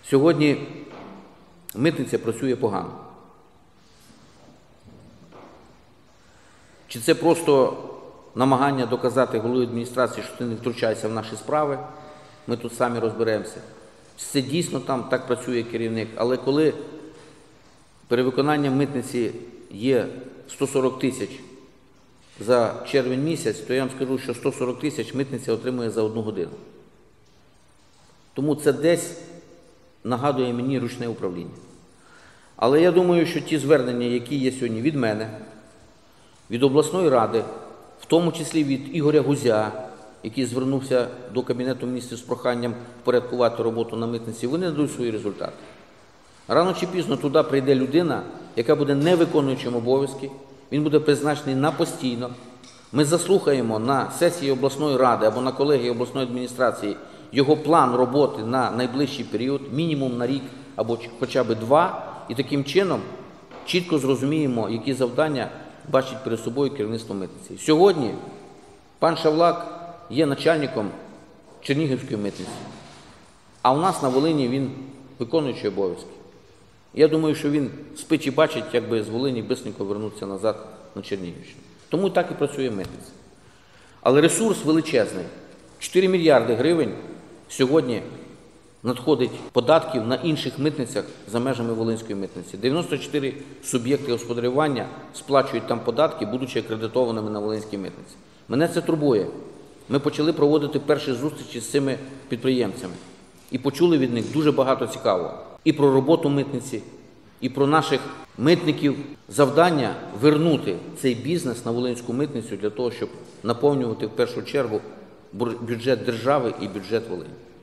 Сьогодні митниця працює погано. Чи це просто намагання доказати голові адміністрації, що ти не втручайся в наші справи, ми тут самі розберемося. Це дійсно там так працює керівник, але коли перевиконання митниці є 140 тисяч за червень місяць, то я вам скажу, що 140 тисяч митниця отримує за 1 годину. Тому це десь нагадує мені ручне управління. Але я думаю, що ті звернення, які є сьогодні від мене, від обласної ради, в тому числі від Ігоря Гузя, який звернувся до Кабінету Міністрів з проханням впорядкувати роботу на митниці, вони дадуть свої результати. Рано чи пізно туди прийде людина, яка буде не виконуючим обов'язки, він буде призначений на постійно. Ми заслухаємо на сесії обласної ради або на колегії обласної адміністрації його план роботи на найближчий період, мінімум на рік або хоча б 2, і таким чином чітко зрозуміємо, які завдання бачить перед собою керівництво митниці. Сьогодні пан Шавлак є начальником Чернігівської митниці, а у нас на Волині він виконуючий обов'язки. Я думаю, що він спить і бачить, як би з Волині бистренько вернутися назад на Чернігівщину. Тому так і працює митниця. Але ресурс величезний. 4 мільярди гривень сьогодні надходить податків на інших митницях за межами Волинської митниці. 94 суб'єкти господарювання сплачують там податки, будучи акредитованими на Волинській митниці. Мене це турбує. Ми почали проводити перші зустрічі з цими підприємцями і почули від них дуже багато цікавого. І про роботу митниці, і про наших митників. Завдання – вернути цей бізнес на Волинську митницю для того, щоб наповнювати в першу чергу бюджет держави і бюджет Волині.